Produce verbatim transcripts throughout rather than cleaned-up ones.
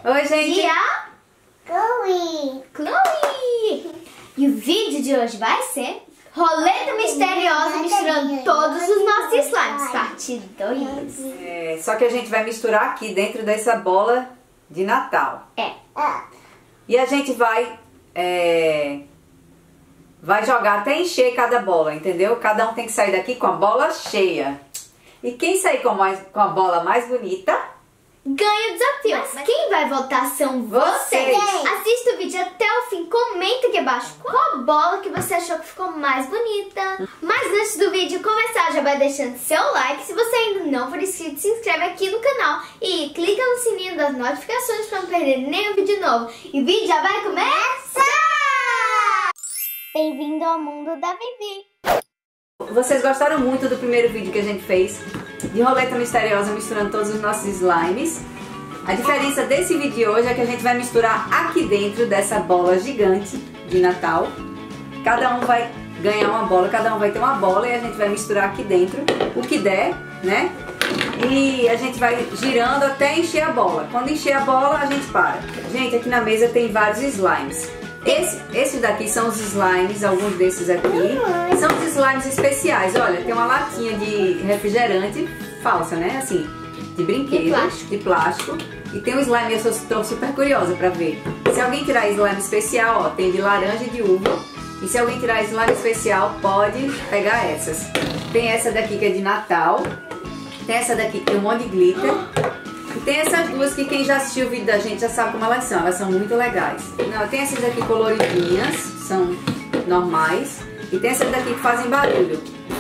Oi, gente. E a Chloe. Chloe. E o vídeo de hoje vai ser Roleta Misteriosa misturando todos os nossos slimes, parte dois. É, só que a gente vai misturar aqui dentro dessa bola de Natal. É. E a gente vai, é, vai jogar até encher cada bola, entendeu? Cada um tem que sair daqui com a bola cheia. E quem sair com, mais, com a bola mais bonita... ganha o desafio. Mas, mas quem vai votar são vocês. vocês. Assista o vídeo até o fim. Comenta aqui abaixo qual bola que você achou que ficou mais bonita. Mas antes do vídeo começar, já vai deixando seu like. Se você ainda não for inscrito, se inscreve aqui no canal. E clica no sininho das notificações para não perder nenhum vídeo novo. E o vídeo já vai começar! Bem-vindo ao mundo da Vivi. Vocês gostaram muito do primeiro vídeo que a gente fez de roleta misteriosa misturando todos os nossos slimes. A diferença desse vídeo de hoje é que a gente vai misturar aqui dentro dessa bola gigante de Natal. Cada um vai ganhar uma bola, cada um vai ter uma bola e a gente vai misturar aqui dentro o que der, né? E a gente vai girando até encher a bola. Quando encher a bola, a gente para. Gente, aqui na mesa tem vários slimes. Esse, esses daqui são os slimes, alguns desses aqui são os slimes especiais. Olha, tem uma latinha de refrigerante falsa, né? Assim, de brinquedo, de plástico. De plástico. E tem um slime, eu estou super curiosa pra ver. Se alguém tirar slime especial, ó, tem de laranja e de uva. E se alguém tirar slime especial, pode pegar essas. Tem essa daqui que é de Natal. Tem essa daqui que tem um monte de glitter. E tem essas duas que quem já assistiu o vídeo da gente já sabe como elas são. Elas são muito legais. Não, tem essas aqui coloridinhas, são normais. E tem essas daqui que fazem barulho.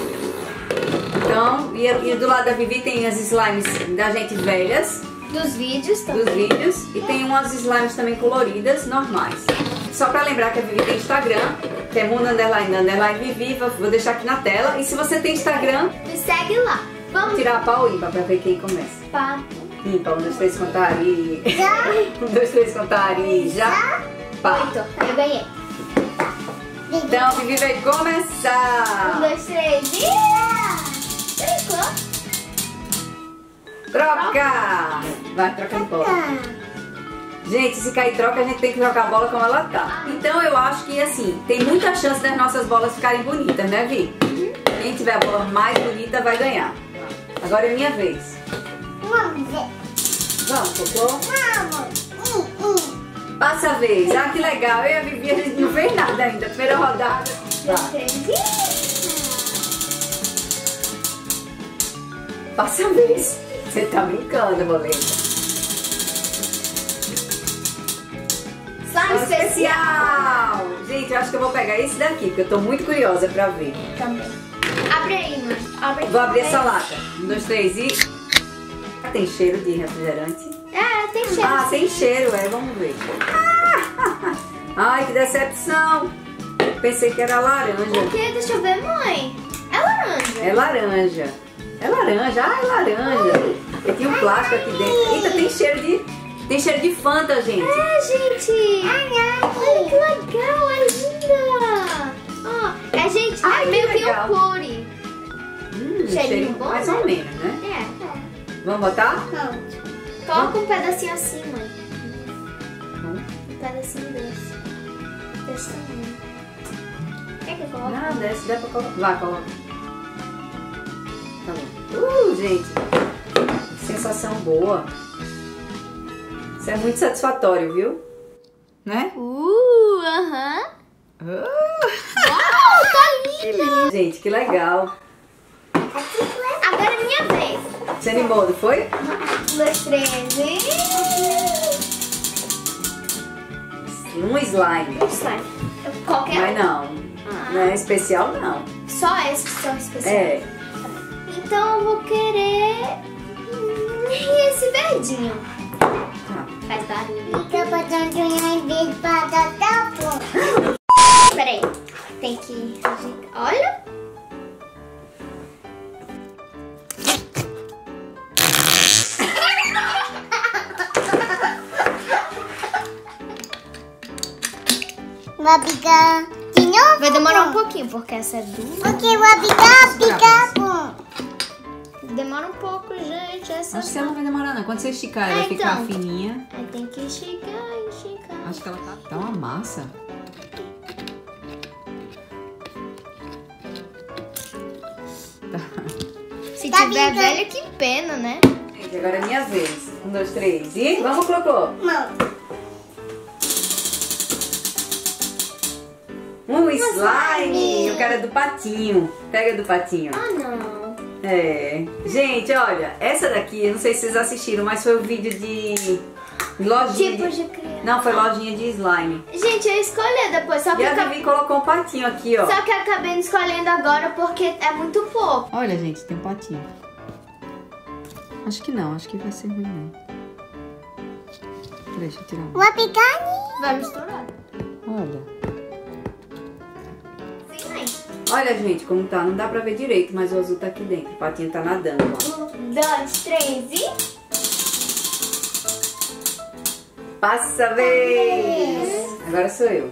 Então, e, e do lado da Vivi tem as slimes da gente velhas. Dos vídeos também. Dos vídeos. E tem umas slimes também coloridas, normais. Só pra lembrar que a Vivi tem Instagram, que é mundo underline underline Vivi. Vou deixar aqui na tela. E se você tem Instagram, me segue lá. Vamos tirar a pau ímpar pra ver quem começa. Pá. Ímpar, um, dois, três, contar e... um, dois, três, contar e já. Pá. Oito. Eu ganhei. Então, Vivi vai começar. Um, dois, três e... Tricou. Troca! Vai, troca de bola. Gente, se cair troca, a gente tem que jogar a bola como ela tá. Então, eu acho que, assim, tem muita chance das nossas bolas ficarem bonitas, né, Vi? Quem tiver a bola mais bonita vai ganhar. Agora é minha vez. Vamos ver. Vamos, Cocô? Vamos. Hum, hum. Passa a vez. Ah, que legal. Eu e a Vivi, a gente não fez nada ainda. Primeira rodada. Tá. Passa a vez. Você tá brincando, boleta. Slime especial. Gente, eu acho que eu vou pegar esse daqui, porque eu tô muito curiosa pra ver. Também. Abre aí, mãe. Abre. Vou abrir essa lata. Um, dois, três e... Tem cheiro de refrigerante? É, tem cheiro. Ah, tem cheiro, é. Vamos ver. Ai, que decepção. Pensei que era laranja. O que? Deixa eu ver, mãe. É laranja. É laranja. É laranja. Ah, é laranja. E tem um plástico aqui dentro. Eita, tem cheiro de... Tem cheiro de Fanta, gente. É, gente. Olha que legal, é linda. Ó, é, gente, Ai, é meio que que legal. um pure. Hum, Cheirinho cheiro bom, mais né? ou menos, né? É. Vamos botar? Coloca um pedacinho assim, mãe. Hum. Um pedacinho desse. Desse tamanho. Quer que eu coloque? Nada, esse dá pra colocar. Vai, coloca. Tá bom. Uh, gente. Que sensação boa. Isso é muito satisfatório, viu? Né? Uh, aham. Uh. Uau, tá lindo. Gente, que legal. Agora é minha vez. Você animou, não foi? Um, dois, três e... Um slime. Um slime. Qualquer Mas não. Ah. Não é especial, não. Só esses que são especiais. É. Então eu vou querer... hum, esse verdinho. Tá. Faz barulho. Fica botando em vez para dar bom. Peraí. Tem que... Olha. Vai picar de novo? Vai demorar um pouquinho, porque essa é dura. Porque vai picar, picar, bom. Demora um pouco, gente. É começar Acho que a... ela não vai demorar não. Quando você esticar, ela É, vai ficar então. fininha. Aí tem que esticar, esticar. Acho que ela tá, tá uma massa. Se Tá tiver vindo. velho, que pena, né? Gente, agora é minha vez. Um, dois, três e... Vamos, Clocô. Não. Um slime. Eu quero é do patinho. Pega do patinho. Ah, não. É. Gente, olha. Essa daqui, eu não sei se vocês assistiram, mas foi o vídeo de... Lojinha Tipo de... de criança. Não, foi lojinha de slime. Gente, eu escolhi depois, só que, E eu a acabei... Vivi colocou um patinho aqui, ó. só que eu acabei não escolhendo agora porque é muito pouco. Olha, gente, tem um patinho. Acho que não, acho que vai ser ruim, não. Deixa eu tirar um. Vou picar. Vai misturar. Olha. Sim, mãe. Olha, gente, como tá. Não dá pra ver direito, mas o azul tá aqui dentro. O patinho tá nadando, ó. Um, dois, três e... Passa a vez! Agora sou eu.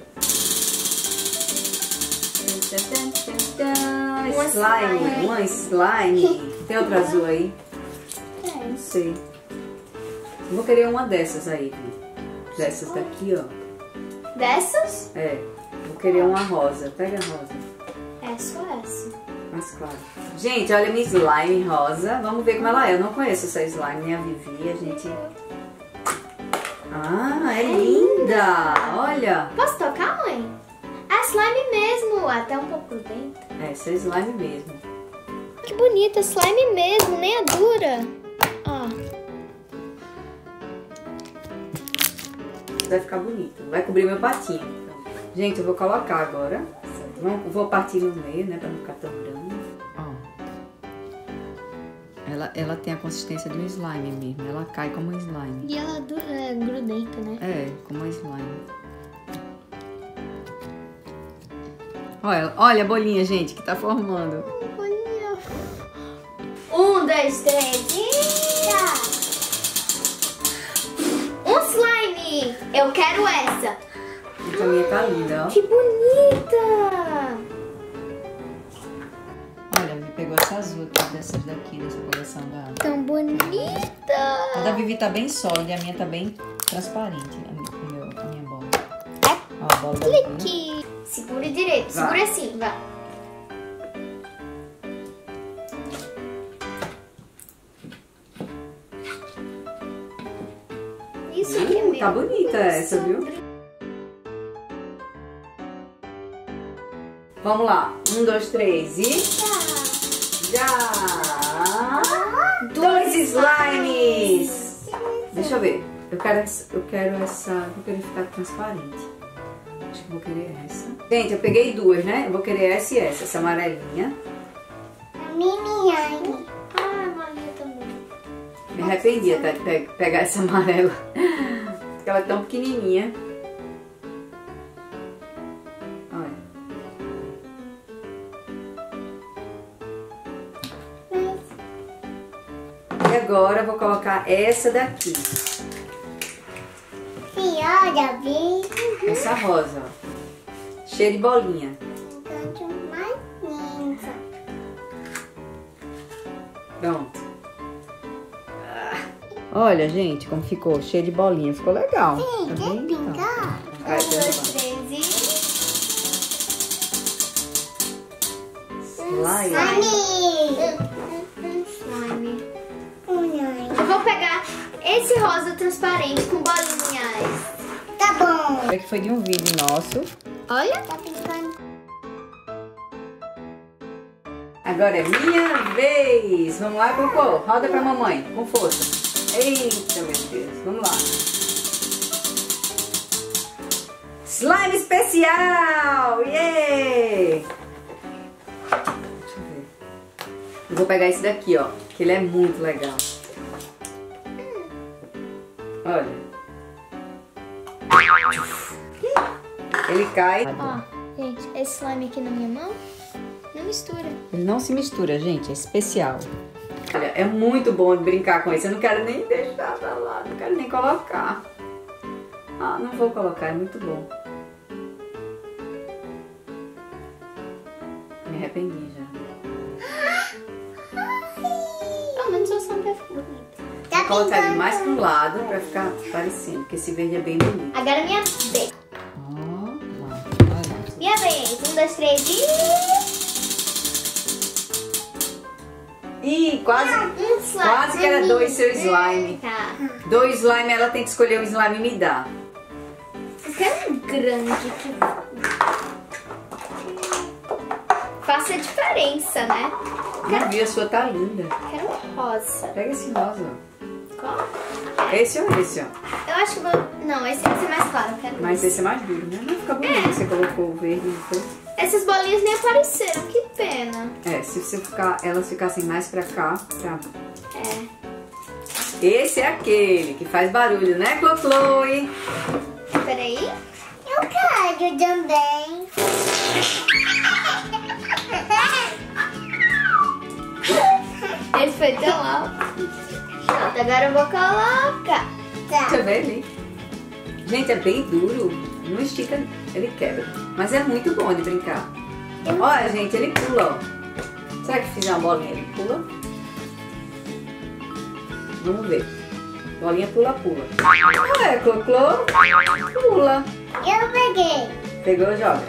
Uma Slime, slime. uma slime. Tem outra azul aí? Não sei. Eu vou querer uma dessas aí, Vi. Dessas daqui, ó. Dessas? É. Vou querer uma rosa. Pega a rosa. Essa ou essa? Mais claro. Gente, olha a minha slime rosa. Vamos ver como ela é. Eu não conheço essa slime, nem a Vivi. A gente... Ah, é linda! Olha! Posso tocar, mãe? É slime mesmo, até um pouco dentro. Essa é slime mesmo. Que bonita, slime mesmo, nem é dura. Ó. Vai ficar bonito. Vai cobrir meu patinho. Então. Gente, eu vou colocar agora. Vamos- Vou partir no meio, né? Pra não ficar tão grande. Ó. Ela, ela tem a consistência de um slime mesmo. Ela cai como um slime. E ela é grudenta, né? É, como um slime. Olha, olha a bolinha, gente, que tá formando. Olha. Um, dois, três e... Tá. Um slime! Eu quero essa. Essa minha tá linda, ó. Que bonita! Olha, me pegou essa azul aqui, dessas daqui, dessa coleção da... Tão bonita! A da Vivi tá bem sólida e a minha tá bem transparente. A minha, o meu- a minha bola. Ó, a bola da Vivi. Que... Segura direito, Vai. segura assim, vai. Isso aqui é Uh, meu. tá bonita essa, viu? Vamos lá. Um, dois, três e... Já! Dois slimes! Deixa eu ver. Eu quero essa... Eu quero essa... Vou querer ficar transparente. Acho que vou querer essa. Gente, eu peguei duas, né? Eu vou querer essa e essa. Essa amarelinha. A minha. Ah, Maria também. Me arrependi até de pe- pegar essa amarela. Porque ela é tão pequenininha. Olha. E agora eu vou colocar essa daqui. Senhora, vem. Essa rosa, ó. Cheia de bolinha. Enquanto mais linda. Pronto. Ah. Olha, gente, como ficou. Cheia de bolinha. Ficou legal. Sim, Tá quer bem? pintar? Vai, Um, dois, vai. três e... Slime. Mami. Slime. Unhas. Eu vou pegar esse rosa transparente com bolinhas. Tá bom. É que foi de um vídeo nosso. Olha. Tá pintando. Agora é minha vez. Vamos lá, Cocô. Roda pra mamãe. Com força. Eita, meu Deus. Vamos lá. Slime especial! Yeah! Deixa eu ver. Eu vou pegar esse daqui, ó. Que ele é muito legal. Olha. Ele cai. Ó, gente, esse slime aqui na minha mão não mistura. Ele não se mistura, gente. É especial. Olha, é muito bom de brincar com isso. Eu não quero nem deixar pra lá. Não quero nem colocar. Ah, não vou colocar. É muito bom. Me arrependi já. Pelo menos o som vai ficar bonito. colocar ele mais pro lado pra ficar parecendo, porque esse verde é bem bonito. Agora é minha vez. Ó, lá. Minha vez. Um, dois, três e... Ih, quase, Um slime. quase que era dois seu slime. Tá. Dois slime, ela tem que escolher um slime e me dar. Eu quero um grande que faça a diferença, né? Não vi, a sua tá linda. Quero um rosa. Pega esse rosa, Qual? ó. Esse ou esse, ó. Eu acho que vou... Não, esse vai ser mais claro. Eu quero Mas esse é mais duro, né? Não fica bonito. Você colocou o verde, não foi? Essas bolinhas nem apareceram. Que pena. É, se você ficar, elas ficassem mais pra cá, pra... É. Esse é aquele que faz barulho, né, Chloe? Peraí. Eu quero também. Esse foi tão alto. Pronto, agora eu vou colocar. Deixa eu ver ali. Gente, é bem duro. Não estica, ele quebra. Mas é muito bom de brincar. Olha, gente, ele pula, ó. Será que fizer uma bolinha, ele pula? Vamos ver. Bolinha pula, pula. Ué, Cloclô, pula. Eu peguei. Pegou, joga.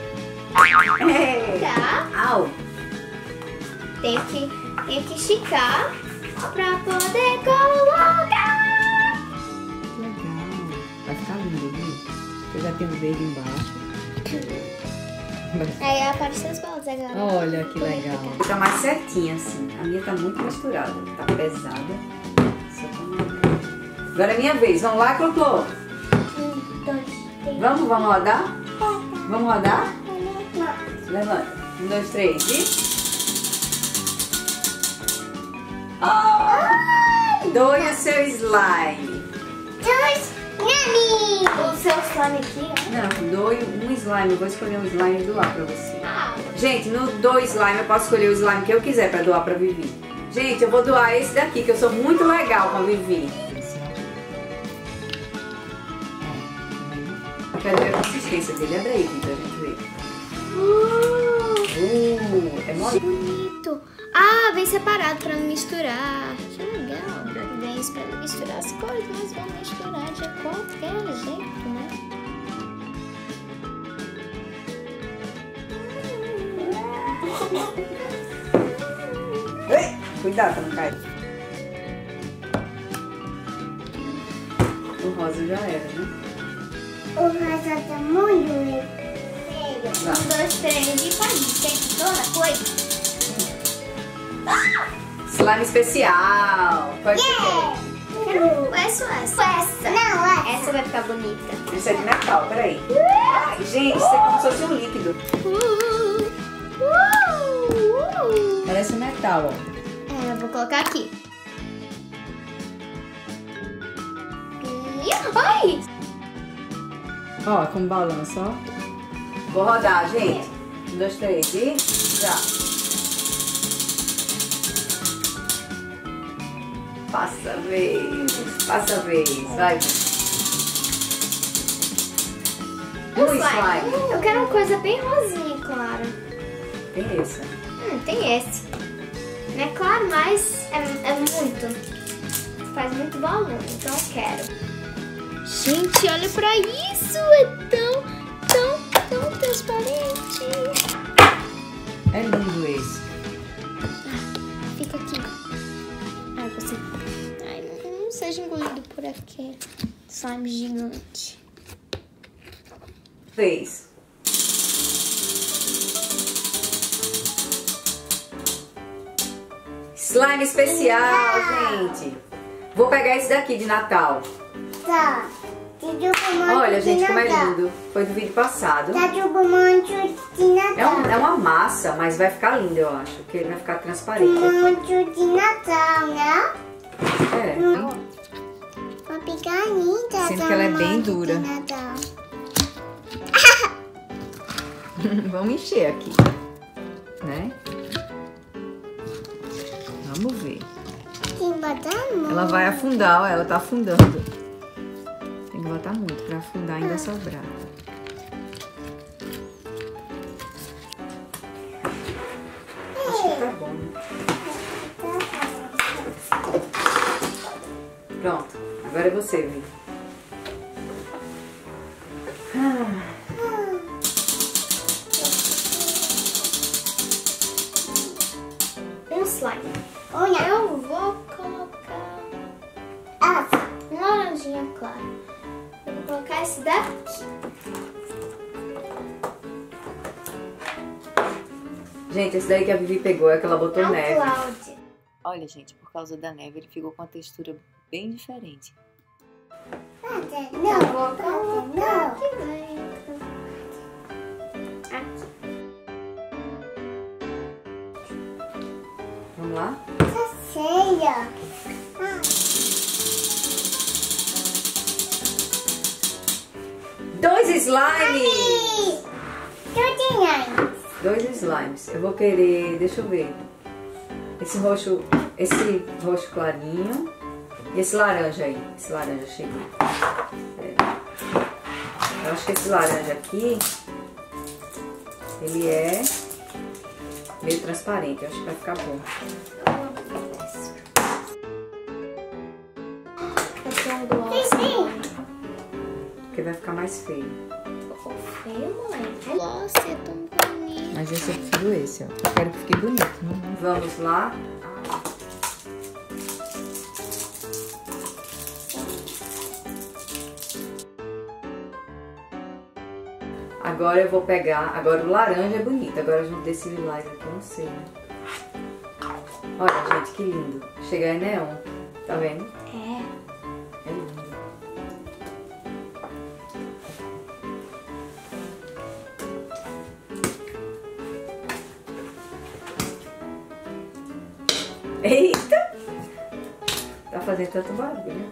É. Tá. Au. Tem que, tem que esticar pra poder colocar. Legal. Vai ficar lindo, viu? Eu já tenho um verde embaixo. Aí apareceu as bolas agora. Olha que legal. Fica mais certinha assim. A minha tá muito misturada. Tá pesada. Só tá uma... Agora é minha vez. Vamos lá, Cloclô? Um, dois, três. Vamos, vamos rodar? Vamos rodar? Levanta. Um, dois, três e... Oh! Doe o seu slime. Dois. Nani. O seu slime aqui, ó. Não, doe um slime. Eu vou escolher um slime e doar pra você. Ah, Gente, no doe slime eu posso escolher o slime que eu quiser pra doar pra Vivi. Gente, eu vou doar esse daqui, que eu sou muito legal com a Vivi. Eu quero ver a consistência dele. Abre aí, Vivi, pra gente ver. Uh, é mole. bonito. Ah, vem separado pra não misturar. Que legal. Vem isso pra não misturar as coisas, mas vamos misturar de qualquer jeito, né? Ei, cuidado pra não cair. O rosa já era, né? O rosa tá muito feio. Um, dois, três e faz. Tem toda coisa. Slime especial. Qual que você quer? Quero essa ou essa? Essa. Não, essa. Essa vai ficar bonita. Esse é de Natal, peraí. Ai, gente, isso é como se fosse um líquido. Uh, uh, uh. Parece um metal, ó. É, eu vou colocar aqui. E... Ai! Ó, como balança, ó. Vou rodar, gente. Um, dois, três e já. Passa a vez. Passa a vez. Vai. Um slime. Eu quero uma coisa bem rosinha, claro. Tem esse. Hum, tem esse. Não é claro, mas é, é muito. Faz muito balão, então eu quero. Gente, olha pra isso. É tão, tão, tão transparente. É lindo esse. Ah, fica aqui. Ai, você... Ai, não, não seja engolido por aquele slime gigante. Três. Slime especial, gente. Vou pegar esse daqui de Natal. Tá. Olha, gente, como é lindo. Foi do vídeo passado. Tá de monte de Natal. É, um, é uma massa, mas vai ficar lindo, eu acho. Que ele vai ficar transparente. Monte de Natal, né? É. Uma picanita. Sinto que ela é bem dura. Vamos encher aqui, né? Vamos ver. Ela vai afundar, ó, ela tá afundando. Tem que botar muito pra afundar e ainda sobrar. Acho que tá bom. Pronto, agora é você, Vivi. Ah. Um slime. Olha. Eu vou colocar Ah, um laranjinha clara. Eu vou colocar esse daqui. Gente, esse daí que a Vivi pegou é que ela botou É um neve. cloud. Olha, gente, por causa da neve ele ficou com uma textura bem diferente. Eu não, vou colocar não. aqui dentro. Aqui. Vamos lá? Tá cheia. Ah, Dois slimes! tudinho. Dois slimes. Eu vou querer, deixa eu ver. Esse roxo, esse roxo clarinho e esse laranja aí. Esse laranja cheguei. Eu acho que esse laranja aqui, ele é meio transparente. Eu acho que vai ficar bom. Porque vai ficar mais feio. Ficou feio, mãe. Nossa, é tão bonito. Mas esse eu prefiro esse, ó. Eu quero que fique bonito. Né? Vamos lá. Agora eu vou pegar... Agora o laranja é bonito. Agora junto desse lilás aqui, eu não sei, né? Olha, gente, que lindo. Chega em neon. Tá vendo? É. É lindo. Eita! Tá fazendo tanto barulho.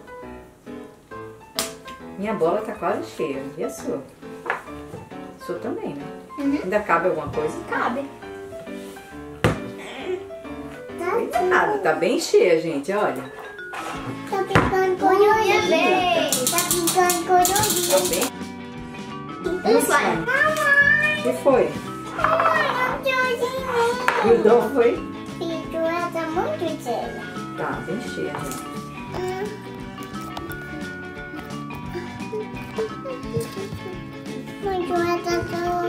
Minha bola tá quase cheia. E a sua? A sua também, né? Uhum. Ainda cabe alguma coisa? Cabe. Tá, Nada, tá bem cheia, gente, olha. tá ficando Minha colorido. vez. Tá ficando colorido. Tá bem? Um slime. O que foi? Ai, eu tô Grudou, foi? Pintura tá muito cheia. Tá, bem cheia, gente. Pintura tá tão...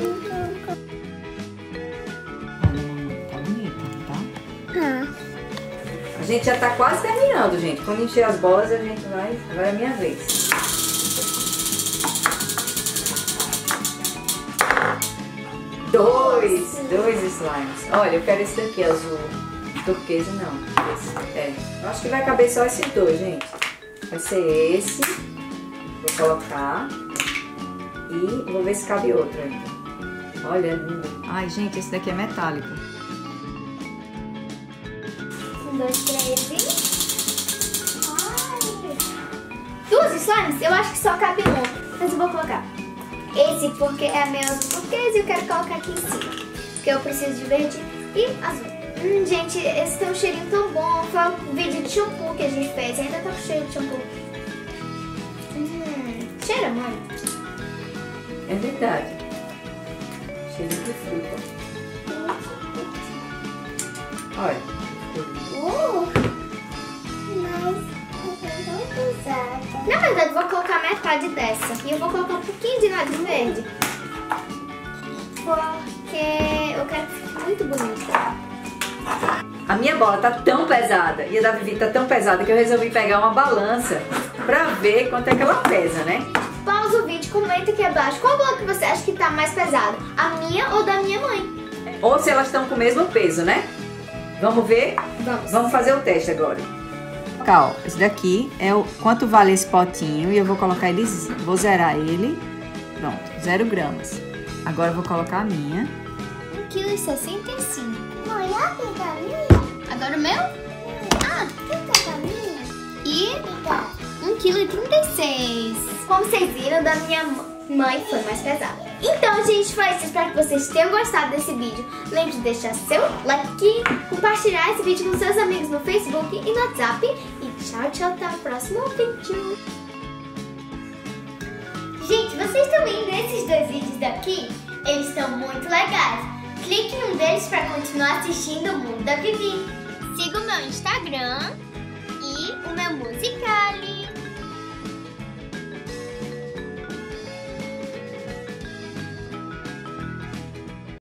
Olha, tá bonita, tá? Ah. A gente já tá quase terminando, gente. Quando encher as bolas, a gente vai... Agora é a minha vez. Dois! Dois slimes. Olha, eu quero esse daqui, azul. Turquesa, não. Esse, é. Eu acho que vai caber só esses dois, gente. Vai ser esse. Vou colocar. E vou ver se cabe outro ainda. Olha, é lindo. Ai, gente, esse daqui é metálico. Um, dois, três e... Ai. Duas slimes? Eu acho que só cabe um. Mas eu vou colocar esse porque é meu azul turquesa e eu quero colocar aqui em cima. Porque eu preciso de verde e azul. Hum, gente, esse tem um cheirinho tão bom. Foi o vídeo de shampoo que a gente fez. Ainda tá com cheiro de shampoo. Hum, cheira, mãe. É verdade. Cheiro de fruta. Olha. Uh, mas eu tô pesada. Na verdade, eu vou colocar metade dessa. E eu vou colocar um pouquinho de nada de verde. Porque eu quero que fique muito bonito. A minha bola tá tão pesada e a da Vivi tá tão pesada que eu resolvi pegar uma balança pra ver quanto é que ela pesa, né? Pausa o vídeo, comenta aqui abaixo qual bola que você acha que tá mais pesada, a minha ou da minha mãe. Ou se elas estão com o mesmo peso, né? Vamos ver? Vamos. Vamos fazer o teste agora. Cal, esse daqui é o quanto vale esse potinho e eu vou colocar ele, vou zerar ele. Pronto, zero gramas. Agora eu vou colocar a minha. um vírgula sessenta e cinco quilos. Mãe, a pica minha. Agora o meu? Ah, pica minha. E Pica. um vírgula trinta e seis quilos. Como vocês viram, da minha mãe foi mais pesada. Então, gente, foi isso. Espero que vocês tenham gostado desse vídeo. Lembre de deixar seu like, compartilhar esse vídeo com seus amigos no Facebook e no WhatsApp. E tchau, tchau, até o próximo vídeo. Gente, vocês estão vendo esses dois vídeos daqui? Eles estão muito legais. Clique em um deles para continuar assistindo o Mundo da Vivi. Siga o meu Instagram e o meu musical.